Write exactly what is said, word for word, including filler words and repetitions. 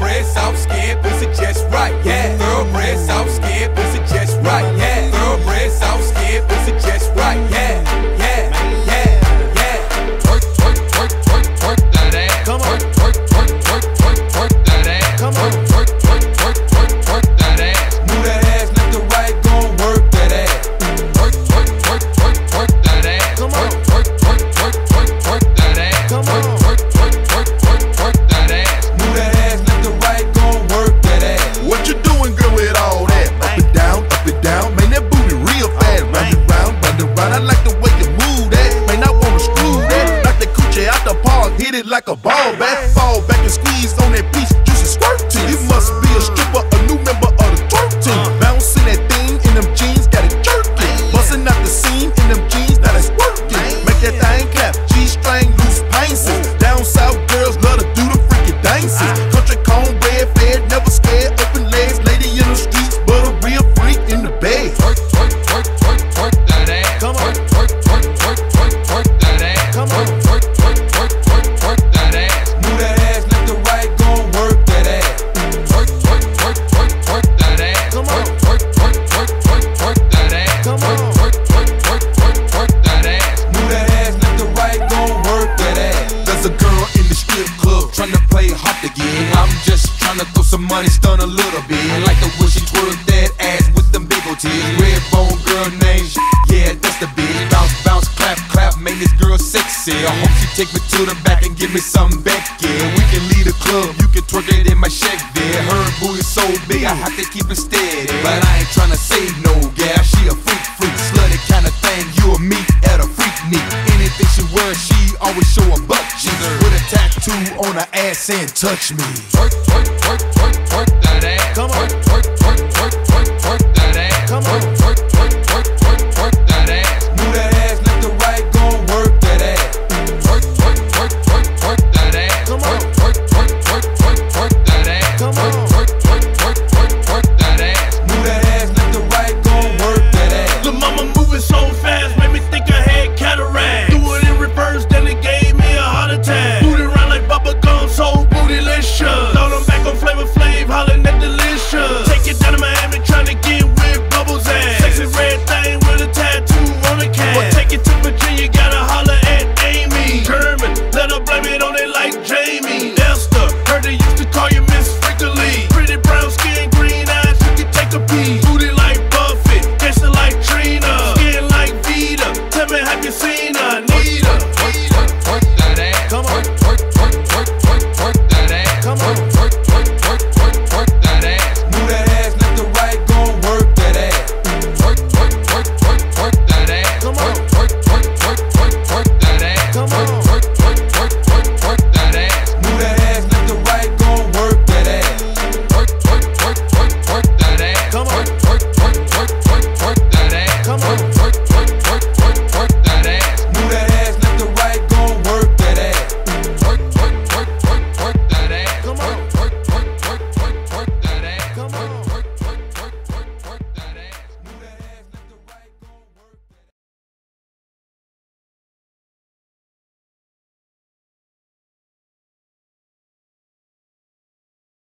Thoroughbred, soft skin, pussy just right, yeah. Thoroughbred, soft skin, pussy just right, yeah. Thoroughbred, soft skin, pussy just right, yeah. Yeah, yeah, yeah. Twerk, twerk, twerk, twerk, twerk that ass. Come on. Twerk, twerk, twerk, twerk, twerk that ass. Come on. Twerk, twerk, twerk, twerk, twerk that ass. Move that ass left to right, gon' work that ass. Twerk, twerk, twerk, twerk, twerk that ass. Come on. Twerk, twerk, twerk, twerk, twerk that ass. Come on. Twerk, twerk, twerk, twerk, twerk that ass. Move that ass left to right, gon' work that ass. What you doing, girl, with all that? Up and down, up and down, man, that booty real fast. Round and round, round and round, I like the way you move that. Man, I wanna screw that. Knock that coochie out the park, hit it like a ball bat. Fall back and squeeze on that piece, juicy squirt to you. Must be a stripper, a new member of the twerk team. Bouncing that thing in them jeans, got it jerking. Busting out the scene in them jeans, now that's working. Make that thing clap, G-string, loose pinces. Down south girls love to do the freaking dances. Country cornbread, fed, never scared, open legs, lady in the streets, but a real freak in the bed. Twerk, twerk, twerk, twerk, twerk that ass. Come on. Twerk, twerk, twerk, twerk, twerk that ass. Come on. Twerk, twerk, twerk, twerk, twerk that ass. Move that ass left to right, gon' work that ass. Twerk, twerk, twerk, twerk, twerk that ass. Come on. Twerk, twerk, twerk, twerk, twerk that ass. Come on. Twerk, twerk, twerk, twerk, twerk that ass. Move that ass left to right, gon' work that ass. There's a girl in the strip club tryna play hot again. I'm just tryna throw some money, stun a little bit. Like the way she twerk that ass with them big old titties. Red bone girl named yeah, that's the bitch. Bounce, bounce, clap, clap, make this girl sexy. I hope she take me to the back and give me something back, yeah. We can leave the club, you can twerk it in my Chevy. Her booty so big, I have to keep it steady. But I ain't tryna save no gal, she a freak, freak, slutty kind of thing. You or me at a freak meet. Anything she wears, she always show a butt cheeks. With a tattoo on her ass saying touch me. Twerk, twerk, twerk, twerk, twerk that ass. Come on.